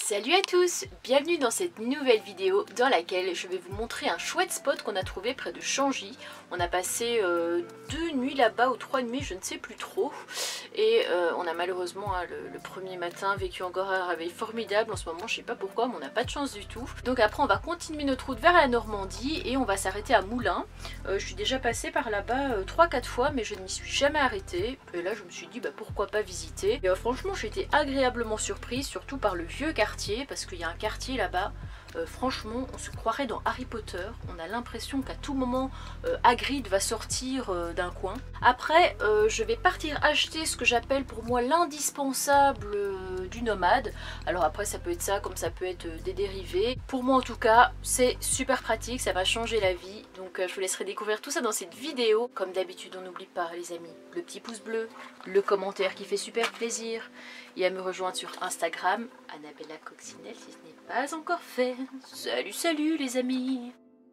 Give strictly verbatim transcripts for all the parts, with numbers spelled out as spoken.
Salut à tous, bienvenue dans cette nouvelle vidéo dans laquelle je vais vous montrer un chouette spot qu'on a trouvé près de Changy. On a passé euh, deux nuits là-bas ou trois nuits, je ne sais plus trop. Et euh, on a malheureusement hein, le, le premier matin vécu encore un réveil formidable. En ce moment je sais pas pourquoi mais on n'a pas de chance du tout. Donc après on va continuer notre route vers la Normandie et on va s'arrêter à Moulins. Euh, je suis déjà passée par là-bas euh, trois quatre fois mais je ne m'y suis jamais arrêtée. Et là je me suis dit bah, pourquoi pas visiter. Et euh, franchement j'ai été agréablement surprise, surtout par le vieux quartier, parce qu'il y a un quartier là-bas, euh, franchement on se croirait dans Harry Potter, on a l'impression qu'à tout moment euh, Hagrid va sortir euh, d'un coin. Après euh, je vais partir acheter ce que j'appelle pour moi l'indispensable euh, du nomade. Alors après ça peut être ça comme ça peut être euh, des dérivés. Pour moi en tout cas c'est super pratique, ça va changer la vie. Donc euh, je vous laisserai découvrir tout ça dans cette vidéo. Comme d'habitude on n'oublie pas les amis, le petit pouce bleu, le commentaire qui fait super plaisir et à me rejoindre sur Instagram, Annabella Coccinelle si ce n'est pas encore fait. Salut salut les amis.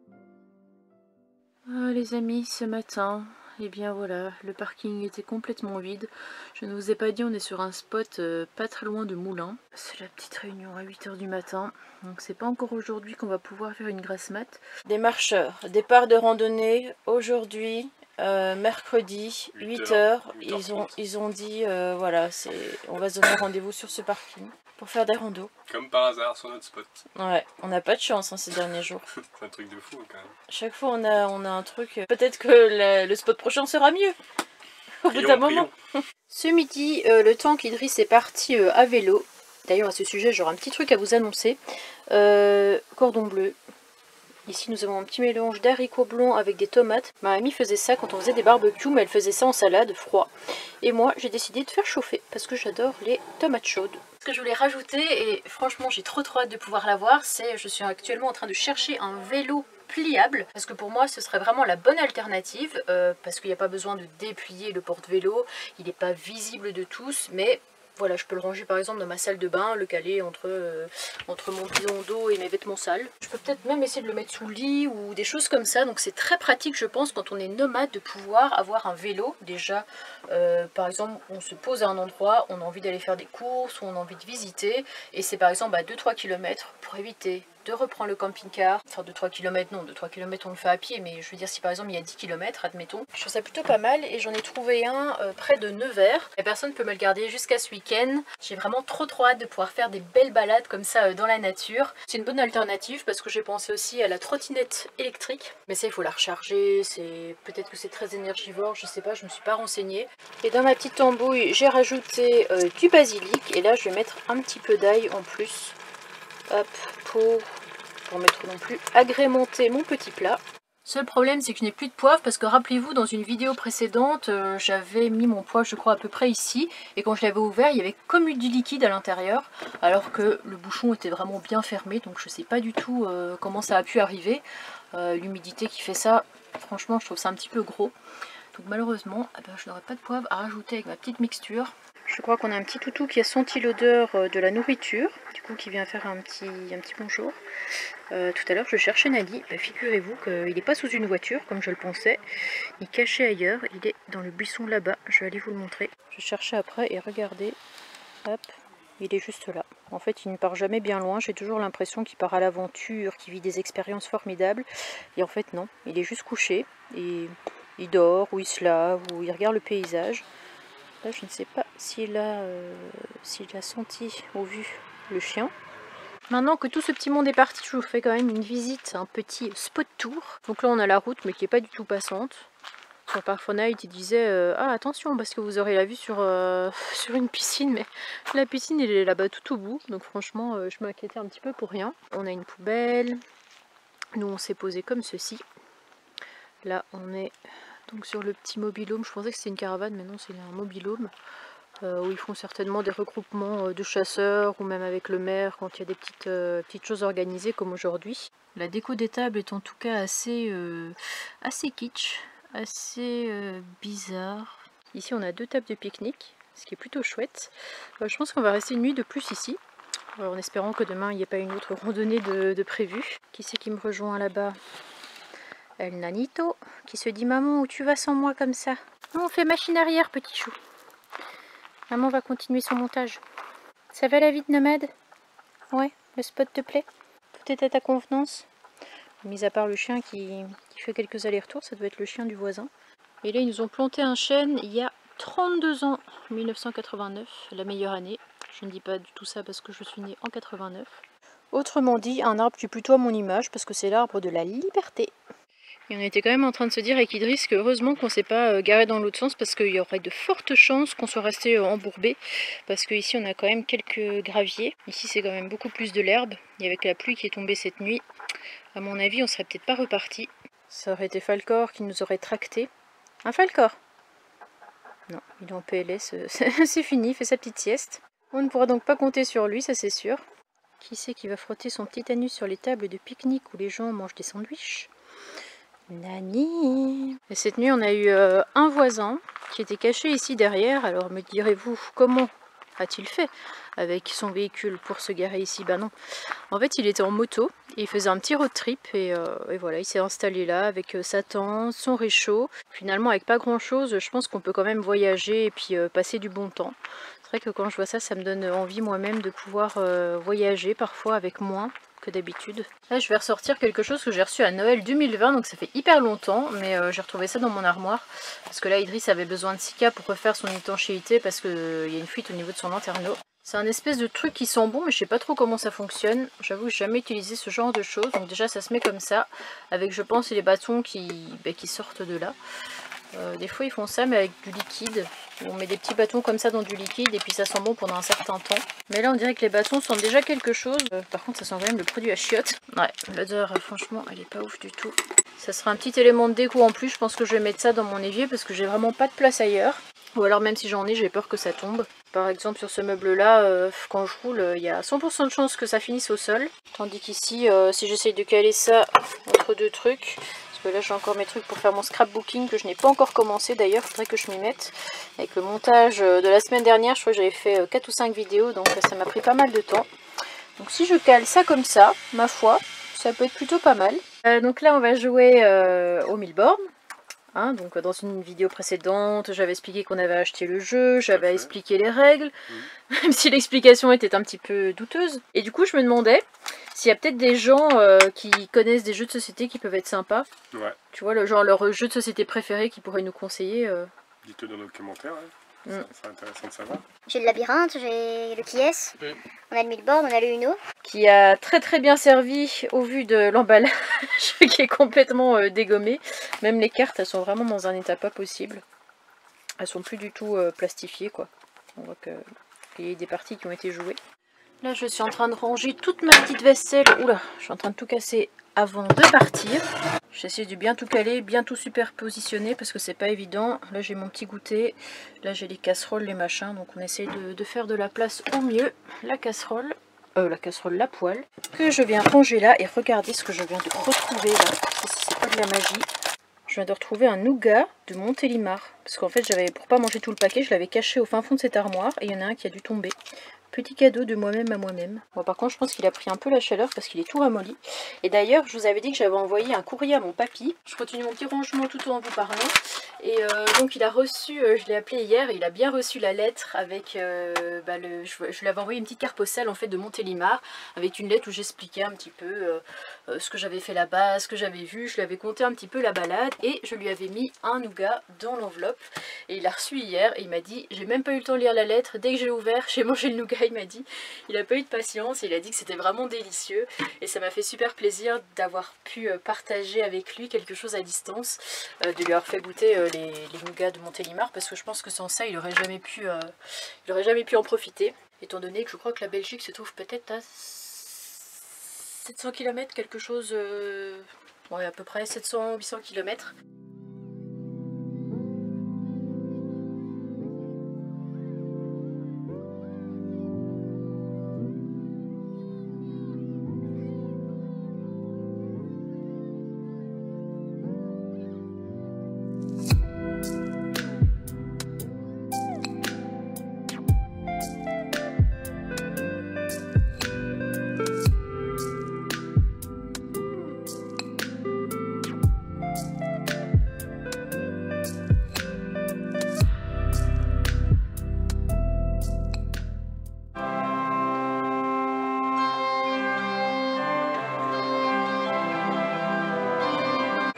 Ah, les amis, ce matin, et eh bien voilà, le parking était complètement vide. Je ne vous ai pas dit, on est sur un spot euh, pas très loin de Moulins. C'est la petite réunion à huit heures du matin. Donc c'est pas encore aujourd'hui qu'on va pouvoir faire une grasse mat. Des marcheurs, départ de randonnée aujourd'hui. Euh, mercredi huit heures, ils ont, ils ont dit euh, voilà, on va se donner rendez-vous sur ce parking pour faire des randos. Comme par hasard sur notre spot. Ouais, on n'a pas de chance hein, ces derniers jours. C'est un truc de fou quand même. Chaque fois on a, on a un truc, peut-être que la, le spot prochain sera mieux au bout d'un moment. Ce midi, euh, le temps qu'Idriss est parti euh, à vélo. D'ailleurs à ce sujet j'aurai un petit truc à vous annoncer. Euh, cordon bleu. Ici nous avons un petit mélange d'haricots blancs avec des tomates. Ma mamie faisait ça quand on faisait des barbecues, mais elle faisait ça en salade, froid. Et moi j'ai décidé de faire chauffer parce que j'adore les tomates chaudes. Ce que je voulais rajouter, et franchement j'ai trop trop hâte de pouvoir l'avoir, c'est je suis actuellement en train de chercher un vélo pliable. Parce que pour moi ce serait vraiment la bonne alternative, euh, parce qu'il n'y a pas besoin de déplier le porte-vélo, il n'est pas visible de tous, mais... Voilà, je peux le ranger par exemple dans ma salle de bain, le caler entre, euh, entre mon bidon d'eau et mes vêtements sales. Je peux peut-être même essayer de le mettre sous le lit ou des choses comme ça. Donc c'est très pratique je pense quand on est nomade de pouvoir avoir un vélo. Déjà, euh, par exemple, on se pose à un endroit, on a envie d'aller faire des courses ou on a envie de visiter. Et c'est par exemple à deux trois kilomètres pour éviter de reprendre le camping-car. Enfin deux trois kilomètres non, deux trois kilomètres on le fait à pied, mais je veux dire si par exemple il y a dix kilomètres, admettons. Je trouve ça plutôt pas mal et j'en ai trouvé un euh, près de Nevers. La personne peut me le garder jusqu'à ce week-end. J'ai vraiment trop trop hâte de pouvoir faire des belles balades comme ça euh, dans la nature. C'est une bonne alternative parce que j'ai pensé aussi à la trottinette électrique. Mais ça il faut la recharger, c'est peut-être que c'est très énergivore, je sais pas, je me suis pas renseignée. Et dans ma petite tambouille j'ai rajouté euh, du basilic et là je vais mettre un petit peu d'ail en plus. Hop, pour, pour mettre non plus agrémenter mon petit plat. Seul problème c'est que je n'ai plus de poivre parce que rappelez-vous dans une vidéo précédente euh, j'avais mis mon poivre je crois à peu près ici et quand je l'avais ouvert il y avait comme eu du liquide à l'intérieur alors que le bouchon était vraiment bien fermé donc je sais pas du tout euh, comment ça a pu arriver. Euh, l'humidité qui fait ça franchement je trouve ça un petit peu gros donc malheureusement eh ben, je n'aurai pas de poivre à rajouter avec ma petite mixture. Je crois qu'on a un petit toutou qui a senti l'odeur de la nourriture, du coup qui vient faire un petit, un petit bonjour. Euh, tout à l'heure je cherchais Nadi, bah, figurez-vous qu'il n'est pas sous une voiture comme je le pensais, il est caché ailleurs, il est dans le buisson là-bas, je vais aller vous le montrer. Je cherchais après et regardez, hop, il est juste là. En fait il ne part jamais bien loin, j'ai toujours l'impression qu'il part à l'aventure, qu'il vit des expériences formidables, et en fait non, il est juste couché, et il dort, ou il se lave, ou il regarde le paysage. Là, je ne sais pas s'il a, euh, s'il a senti ou vu le chien. Maintenant que tout ce petit monde est parti, je vous fais quand même une visite, un petit spot tour. Donc là, on a la route, mais qui n'est pas du tout passante. Sur Park Night, il disait euh, ah attention parce que vous aurez la vue sur, euh, sur une piscine, mais la piscine elle est là-bas tout au bout. Donc franchement, euh, je m'inquiétais un petit peu pour rien. On a une poubelle. Nous, on s'est posé comme ceci. Là, on est donc sur le petit mobil-home. Je pensais que c'était une caravane, mais non, c'est un mobil-home. Euh, où ils font certainement des regroupements de chasseurs ou même avec le maire quand il y a des petites, euh, petites choses organisées comme aujourd'hui. La déco des tables est en tout cas assez, euh, assez kitsch, assez euh, bizarre. Ici on a deux tables de pique-nique, ce qui est plutôt chouette. Euh, je pense qu'on va rester une nuit de plus ici, euh, en espérant que demain il n'y ait pas une autre randonnée de, de prévue. Qui c'est qui me rejoint là-bas? El Nanito, qui se dit maman où tu vas sans moi comme ça? On fait machine arrière petit chou. Maman va continuer son montage. Ça va la vie de nomade? Ouais, le spot te plaît? Tout est à ta convenance? Mis à part le chien qui, qui fait quelques allers-retours, ça doit être le chien du voisin. Et là, ils nous ont planté un chêne il y a trente-deux ans, mille neuf cent quatre-vingt-neuf, la meilleure année. Je ne dis pas du tout ça parce que je suis née en quatre-vingt-neuf. Autrement dit, un arbre qui est plutôt à mon image parce que c'est l'arbre de la liberté. Et on était quand même en train de se dire avec Idriss que heureusement qu'on ne s'est pas garé dans l'autre sens parce qu'il y aurait de fortes chances qu'on soit resté embourbé. Parce qu'ici on a quand même quelques graviers. Ici c'est quand même beaucoup plus de l'herbe. Et avec la pluie qui est tombée cette nuit, à mon avis on serait peut-être pas reparti. Ça aurait été Falcor qui nous aurait tracté. Un Falcor? Non, il est en P L S, c'est fini, il fait sa petite sieste. On ne pourra donc pas compter sur lui, ça c'est sûr. Qui c'est qui va frotter son petit anus sur les tables de pique-nique où les gens mangent des sandwichs? Nani. Et cette nuit on a eu euh, un voisin qui était caché ici derrière. Alors me direz-vous comment a-t-il fait avec son véhicule pour se garer ici? Bah non, en fait il était en moto et il faisait un petit road trip et, euh, et voilà, il s'est installé là avec euh, sa tente, son réchaud. Finalement avec pas grand chose, je pense qu'on peut quand même voyager et puis euh, passer du bon temps. C'est vrai que quand je vois ça, ça me donne envie moi-même de pouvoir euh, voyager parfois avec moins que d'habitude. Là je vais ressortir quelque chose que j'ai reçu à Noël deux mille vingt, donc ça fait hyper longtemps, mais euh, j'ai retrouvé ça dans mon armoire parce que là Idriss avait besoin de Sika pour refaire son étanchéité parce qu'il euh, y a une fuite au niveau de son lanterneau. C'est un espèce de truc qui sent bon mais je sais pas trop comment ça fonctionne. J'avoue que j'ai jamais utilisé ce genre de choses, donc déjà ça se met comme ça avec je pense les bâtons qui, bah, qui sortent de là. Euh, des fois ils font ça mais avec du liquide. On met des petits bâtons comme ça dans du liquide et puis ça sent bon pendant un certain temps. Mais là on dirait que les bâtons sentent déjà quelque chose. Euh, par contre ça sent quand même le produit à chiottes. Ouais, l'odeur euh, franchement elle est pas ouf du tout. Ça sera un petit élément de déco en plus. Je pense que je vais mettre ça dans mon évier parce que j'ai vraiment pas de place ailleurs. Ou alors même si j'en ai, j'ai peur que ça tombe. Par exemple sur ce meuble là, euh, quand je roule, il euh, y a cent pour cent de chance que ça finisse au sol. Tandis qu'ici, euh, si j'essaye de caler ça entre deux trucs... Là j'ai encore mes trucs pour faire mon scrapbooking que je n'ai pas encore commencé d'ailleurs, il faudrait que je m'y mette. Avec le montage de la semaine dernière, je crois que j'avais fait quatre ou cinq vidéos, donc ça m'a pris pas mal de temps. Donc si je cale ça comme ça, ma foi, ça peut être plutôt pas mal. Euh, donc là on va jouer euh, au Milborn. Hein, donc dans une vidéo précédente, j'avais expliqué qu'on avait acheté le jeu, j'avais expliqué les règles, mmh. même si l'explication était un petit peu douteuse. Et du coup je me demandais s'il y a peut-être des gens euh, qui connaissent des jeux de société qui peuvent être sympas. Ouais. Tu vois, le genre leur jeu de société préféré qui pourraient nous conseiller. Euh... Dites-le dans nos commentaires, ouais. mmh. C'est intéressant de savoir. J'ai le labyrinthe, j'ai le qui est, mmh. on a le Milborn, on a le Uno. Qui a très très bien servi au vu de l'emballage qui est complètement euh, dégommé. Même les cartes, elles sont vraiment dans un état pas possible. Elles sont plus du tout euh, plastifiées quoi. On voit qu'il y a des parties qui ont été jouées. Là je suis en train de ranger toute ma petite vaisselle. Oula, je suis en train de tout casser avant de partir. J'essaie de bien tout caler, bien tout superpositionner parce que c'est pas évident. Là j'ai mon petit goûter, là j'ai les casseroles, les machins. Donc on essaye de, de faire de la place au mieux. La casserole, euh, la casserole, la poêle, que je viens ranger là. Et regardez ce que je viens de retrouver là. C'est pas de la magie. Je viens de retrouver un nougat de Montélimar. Parce qu'en fait j'avais, pour pas manger tout le paquet, je l'avais caché au fin fond de cette armoire. Et il y en a un qui a dû tomber. Petit cadeau de moi-même à moi-même. Bon, par contre, je pense qu'il a pris un peu la chaleur parce qu'il est tout ramolli. Et d'ailleurs, je vous avais dit que j'avais envoyé un courrier à mon papy. Je continue mon petit rangement tout en vous parlant. Et euh, donc, il a reçu, euh, je l'ai appelé hier, et il a bien reçu la lettre avec... Euh, bah, le, je, je lui avais envoyé une petite carte postale en fait de Montélimar avec une lettre où j'expliquais un petit peu euh, euh, ce que j'avais fait là-bas, ce que j'avais vu. Je lui avais conté un petit peu la balade et je lui avais mis un nougat dans l'enveloppe. Et il l'a reçu hier et il m'a dit, j'ai même pas eu le temps de lire la lettre. Dès que j'ai ouvert, j'ai mangé le nougat. Il m'a dit, il a pas eu de patience, il a dit que c'était vraiment délicieux et ça m'a fait super plaisir d'avoir pu partager avec lui quelque chose à distance, euh, de lui avoir fait goûter euh, les, les nougats de Montélimar parce que je pense que sans ça il aurait jamais pu, euh, il aurait jamais pu en profiter, étant donné que je crois que la Belgique se trouve peut-être à sept cents kilomètres, quelque chose, euh, ouais, à peu près sept cents huit cents kilomètres.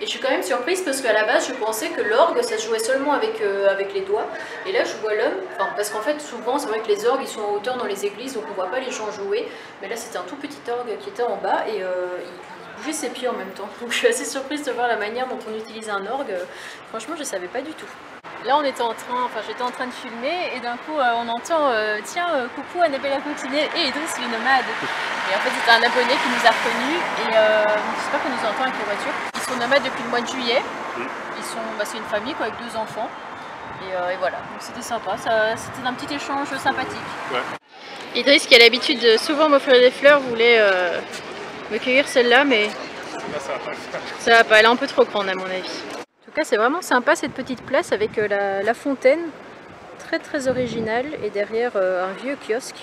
Et je suis quand même surprise parce qu'à la base je pensais que l'orgue ça se jouait seulement avec, euh, avec les doigts. Et là je vois l'homme, enfin parce qu'en fait souvent c'est vrai que les orgues ils sont en hauteur dans les églises donc on voit pas les gens jouer. Mais là c'était un tout petit orgue qui était en bas et euh, il bougeait ses pieds en même temps. Donc je suis assez surprise de voir la manière dont on utilise un orgue. Franchement je savais pas du tout. Là on était en train, enfin j'étais en train de filmer et d'un coup euh, on entend euh, tiens euh, coucou Annabella Coccinet et Idriss les nomades. Et en fait c'était un abonné qui nous a reconnus et euh, j'espère qu'il nous entend avec les voitures. Ils sont nomades depuis le mois de juillet. Ils sont, bah, c'est une famille quoi, avec deux enfants. Et, euh, et voilà, donc c'était sympa, c'était un petit échange sympathique. Ouais. Idriss qui a l'habitude de souvent m'offrir des fleurs voulait euh, me cueillir celle-là mais là, ça va pas le faire. Ça va pas, elle est un peu trop grande à mon avis. En tout cas c'est vraiment sympa cette petite place avec la, la fontaine, très très originale et derrière euh, un vieux kiosque.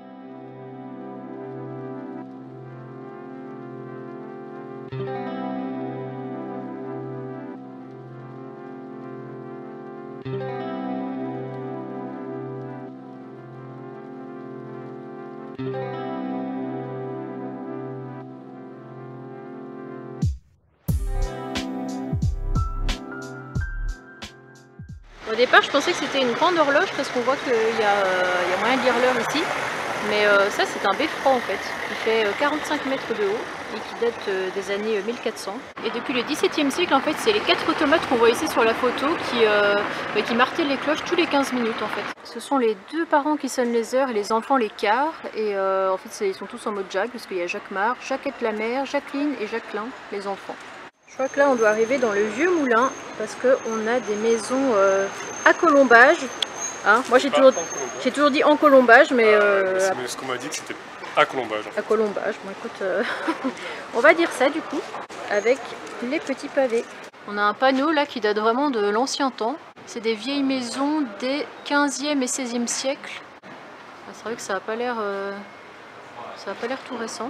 Au départ je pensais que c'était une grande horloge parce qu'on voit qu'il y, y a moyen de lire l'heure ici. Mais euh, ça c'est un beffroi en fait, qui fait quarante-cinq mètres de haut et qui date euh, des années mille quatre cents. Et depuis le dix-septième siècle en fait c'est les quatre automates qu'on voit ici sur la photo qui, euh, bah, qui martèlent les cloches tous les quinze minutes en fait. Ce sont les deux parents qui sonnent les heures et les enfants les quarts. Et euh, en fait ils sont tous en mode Jacques parce qu'il y a Jacquemart, Jacquette la mère, Jacqueline et Jacquelin les enfants. Je crois que là on doit arriver dans le vieux moulin parce qu'on a des maisons euh, à colombage. Hein, moi j'ai toujours, toujours dit en colombage, mais... Euh, euh, ce qu'on m'a dit que c'était à colombage. En fait. À colombage, bon écoute, euh, on va dire ça du coup, avec les petits pavés. On a un panneau là qui date vraiment de l'ancien temps. C'est des vieilles maisons des quinzième et seizième siècle. C'est vrai que ça n'a pas l'air euh, ça n'a pas l'air tout récent.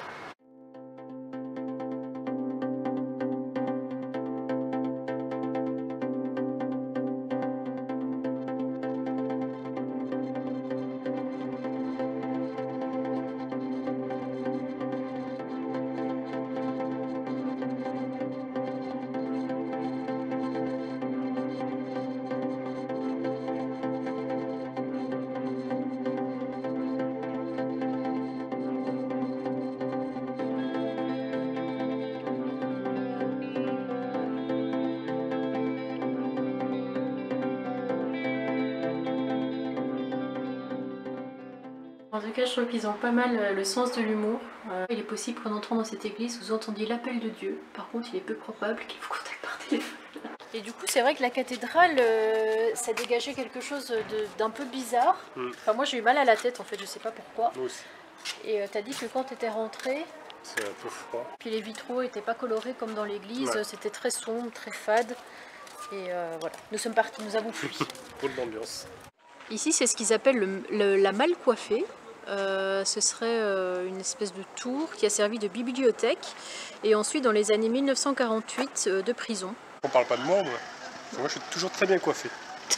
En tout cas, je trouve qu'ils ont pas mal le sens de l'humour. Euh, il est possible qu'en entrant dans cette église, vous entendiez l'appel de Dieu. Par contre, il est peu probable qu'il vous contacte par téléphone. Et du coup, c'est vrai que la cathédrale, euh, ça dégageait quelque chose d'un peu bizarre. Mm. Enfin, moi, j'ai eu mal à la tête, en fait, je sais pas pourquoi. Moi aussi. Et euh, t'as dit que quand t'étais rentré... C'est un peu froid. Puis les vitraux étaient pas colorés comme dans l'église. Ouais. C'était très sombre, très fade. Et euh, voilà, nous sommes partis, nous avons fui. Pour de l'ambiance. Ici, c'est ce qu'ils appellent le, le, la malle coiffée. Euh, ce serait euh, une espèce de tour qui a servi de bibliothèque et ensuite dans les années mille neuf cent quarante-huit euh, de prison. On parle pas de moi, moi. Moi je suis toujours très bien coiffé.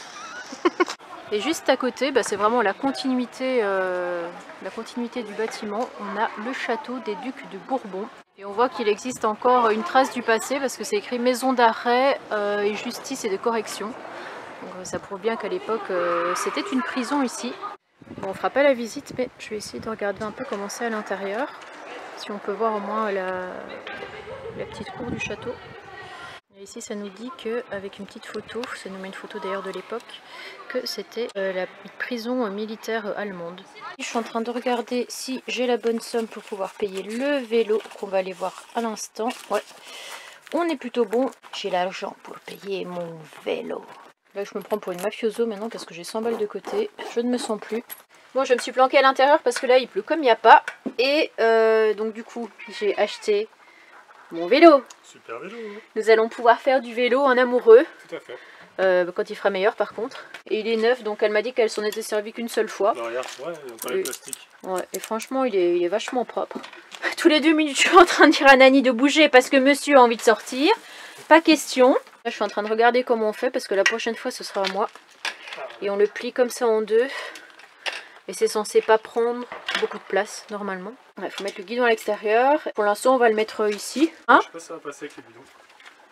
Et juste à côté, bah, c'est vraiment la continuité, euh, la continuité du bâtiment. On a le château des Ducs de Bourbon. Et on voit qu'il existe encore une trace du passé parce que c'est écrit maison d'arrêt euh, et justice et de correction. Donc, ça prouve bien qu'à l'époque euh, c'était une prison ici. Bon, on fera pas la visite, mais je vais essayer de regarder un peu comment c'est à l'intérieur. Si on peut voir au moins la, la petite cour du château. Et ici, ça nous dit qu'avec une petite photo, ça nous met une photo d'ailleurs de l'époque, que c'était euh, la prison militaire allemande. Je suis en train de regarder si j'ai la bonne somme pour pouvoir payer le vélo qu'on va aller voir à l'instant. Ouais, on est plutôt bon. J'ai l'argent pour payer mon vélo. Là, je me prends pour une mafioso maintenant parce que j'ai cent balles de côté. Je ne me sens plus. Bon, je me suis planquée à l'intérieur parce que là, il pleut comme il n'y a pas. Et euh, donc, du coup, j'ai acheté mon vélo. Super vélo. Hein. Nous allons pouvoir faire du vélo en amoureux. Tout à fait. Euh, quand il fera meilleur, par contre. Et il est neuf, donc elle m'a dit qu'elle s'en était servie qu'une seule fois. Non, regarde, ouais, il y a encore les plastiques. Ouais, et franchement, il est, il est vachement propre. Tous les deux minutes, je suis en train de dire à Nani de bouger parce que monsieur a envie de sortir. Pas question. Là, je suis en train de regarder comment on fait parce que la prochaine fois, ce sera à moi. Et on le plie comme ça en deux. Et c'est censé pas prendre beaucoup de place, normalement. Il faut mettre le guidon à l'extérieur. Pour l'instant, on va le mettre ici. Hein? Je sais pas si ça va passer avec les bidons.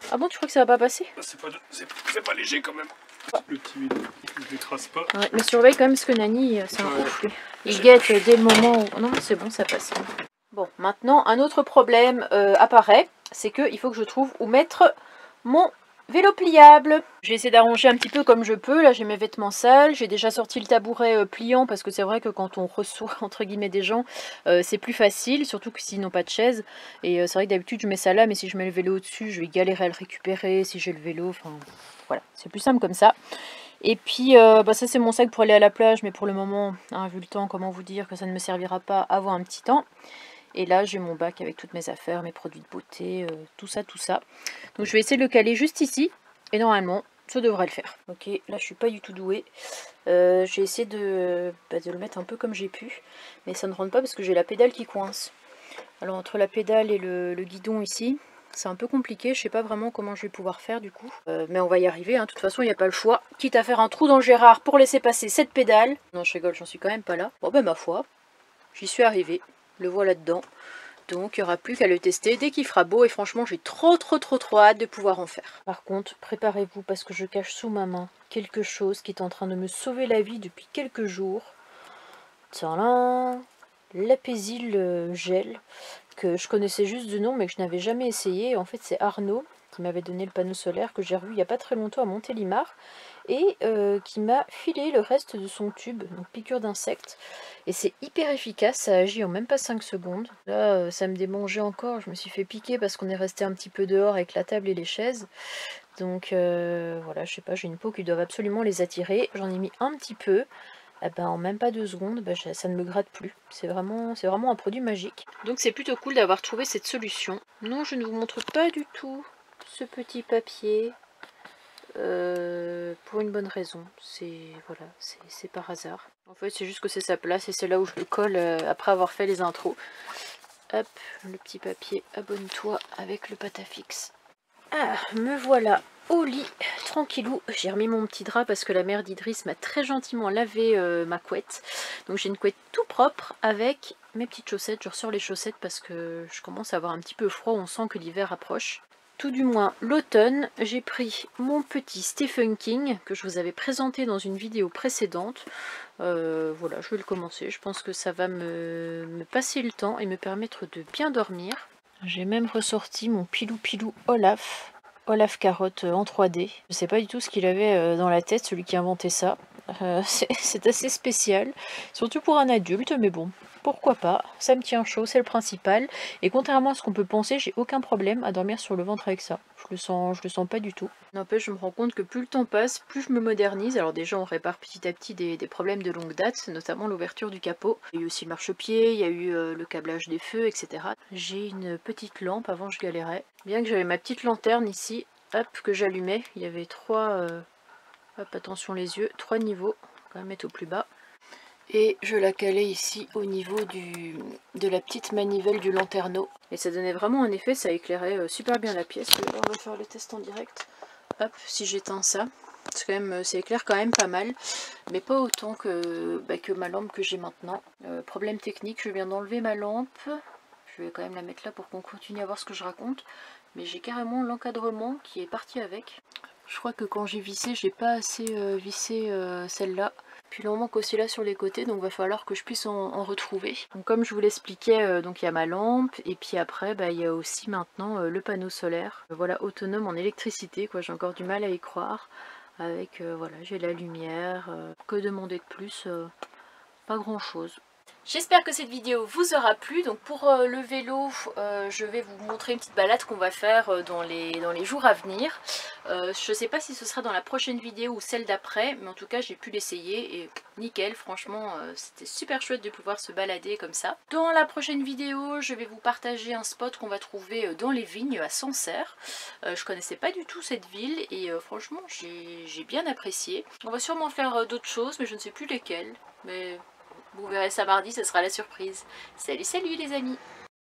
Ah bon, tu crois que ça va pas passer? C'est pas, pas léger quand même. Le petit vélo, il ne l'écrase pas. Ouais, mais surveille quand même parce que Nani, c'est un ouf lui. Il guette dès le moment où... Non, c'est bon, ça passe. Bon, maintenant, un autre problème euh, apparaît. C'est qu'il faut que je trouve où mettre mon vélo pliable. J'ai essayé d'arranger un petit peu comme je peux. Là, j'ai mes vêtements sales. J'ai déjà sorti le tabouret euh, pliant parce que c'est vrai que quand on reçoit entre guillemets des gens, euh, c'est plus facile. Surtout que s'ils n'ont pas de chaise. Et euh, c'est vrai que d'habitude, je mets ça là. Mais si je mets le vélo au-dessus, je vais galérer à le récupérer. Si j'ai le vélo, enfin voilà. C'est plus simple comme ça. Et puis, euh, bah ça c'est mon sac pour aller à la plage. Mais pour le moment, hein, vu le temps, comment vous dire que ça ne me servira pas avant un petit temps. Et là, j'ai mon bac avec toutes mes affaires, mes produits de beauté, euh, tout ça, tout ça. Donc je vais essayer de le caler juste ici. Et normalement, ça devrait le faire. Ok, là je suis pas du tout douée. Euh, j'ai essayé de, bah, de le mettre un peu comme j'ai pu. Mais ça ne rentre pas parce que j'ai la pédale qui coince. Alors entre la pédale et le, le guidon ici, c'est un peu compliqué. Je sais pas vraiment comment je vais pouvoir faire du coup. Euh, mais on va y arriver, hein. De toute façon, il n'y a pas le choix. Quitte à faire un trou dans le Gérard pour laisser passer cette pédale. Non, je rigole, j'en suis quand même pas là. Bon ben ma foi, j'y suis arrivée. Le voilà dedans. Donc il n'y aura plus qu'à le tester dès qu'il fera beau. Et franchement, j'ai trop trop trop trop hâte de pouvoir en faire. Par contre, préparez-vous parce que je cache sous ma main quelque chose qui est en train de me sauver la vie depuis quelques jours. Tadam! L'Apaisil gel, que je connaissais juste de nom mais que je n'avais jamais essayé. En fait, c'est Arnaud qui m'avait donné le panneau solaire que j'ai revu il n'y a pas très longtemps à Montélimar. Et euh, qui m'a filé le reste de son tube, donc piqûre d'insectes. Et c'est hyper efficace, ça agit en même pas cinq secondes. Là, euh, ça me démangeait encore, je me suis fait piquer parce qu'on est resté un petit peu dehors avec la table et les chaises. Donc euh, voilà, je sais pas, j'ai une peau qui doit absolument les attirer. J'en ai mis un petit peu. Eh ben, en même pas deux secondes, ben, ça ne me gratte plus. C'est vraiment, c'est vraiment un produit magique. Donc c'est plutôt cool d'avoir trouvé cette solution. Non, je ne vous montre pas du tout ce petit papier. Euh, pour une bonne raison, c'est voilà, c'est par hasard. En fait, c'est juste que c'est sa place et c'est là où je le colle euh, après avoir fait les intros. Hop, le petit papier, abonne-toi avec le patafix. Ah, me voilà au lit, tranquillou. J'ai remis mon petit drap parce que la mère d'Idriss m'a très gentiment lavé euh, ma couette. Donc j'ai une couette tout propre avec mes petites chaussettes. Je ressors les chaussettes parce que je commence à avoir un petit peu froid. On sent que l'hiver approche. Tout du moins l'automne, j'ai pris mon petit Stephen King que je vous avais présenté dans une vidéo précédente. Euh, voilà, je vais le commencer. Je pense que ça va me, me passer le temps et me permettre de bien dormir. J'ai même ressorti mon pilou pilou Olaf. Olaf Carotte en trois D. Je sais pas du tout ce qu'il avait dans la tête, celui qui a inventé ça. Euh, c'est assez spécial, surtout pour un adulte, mais bon, pourquoi pas, ça me tient chaud, c'est le principal. Et contrairement à ce qu'on peut penser, j'ai aucun problème à dormir sur le ventre avec ça. Je le sens, je le sens pas du tout. N'empêche, je me rends compte que plus le temps passe, plus je me modernise. Alors déjà, on répare petit à petit des, des problèmes de longue date, notamment l'ouverture du capot. Il y a eu aussi le marchepied, il y a eu euh, le câblage des feux, et cetera. J'ai une petite lampe, avant je galérais. Bien que j'avais ma petite lanterne ici, hop, que j'allumais. Il y avait trois... Euh, hop, attention les yeux, trois niveaux, on va quand même mettre au plus bas. Et je la calais ici au niveau du, de la petite manivelle du lanterneau. Et ça donnait vraiment un effet, ça éclairait super bien la pièce. On va faire le test en direct. Hop, si j'éteins ça, c'est quand même, ça éclaire quand même pas mal. Mais pas autant que, bah, que ma lampe que j'ai maintenant. Euh, problème technique, je viens d'enlever ma lampe. Je vais quand même la mettre là pour qu'on continue à voir ce que je raconte. Mais j'ai carrément l'encadrement qui est parti avec. Je crois que quand j'ai vissé, j'ai pas assez euh, vissé euh, celle-là. Puis il en manque aussi là sur les côtés, donc il va falloir que je puisse en, en retrouver. Donc comme je vous l'expliquais, euh, donc il y a ma lampe, et puis après, bah, il y a aussi maintenant euh, le panneau solaire. Euh, voilà, autonome en électricité, quoi. J'ai encore du mal à y croire. Avec, euh, voilà, j'ai la lumière. Euh, que demander de plus euh, Pas grand-chose. J'espère que cette vidéo vous aura plu. Donc pour euh, le vélo, euh, je vais vous montrer une petite balade qu'on va faire euh, dans, les, dans les jours à venir. Euh, je ne sais pas si ce sera dans la prochaine vidéo ou celle d'après, mais en tout cas j'ai pu l'essayer et nickel, franchement euh, c'était super chouette de pouvoir se balader comme ça. Dans la prochaine vidéo, je vais vous partager un spot qu'on va trouver dans les vignes à Sancerre. Euh, je connaissais pas du tout cette ville et euh, franchement j'ai bien apprécié. On va sûrement faire euh, d'autres choses, mais je ne sais plus lesquelles. Mais... vous verrez ça mardi, ce sera la surprise. Salut, salut les amis!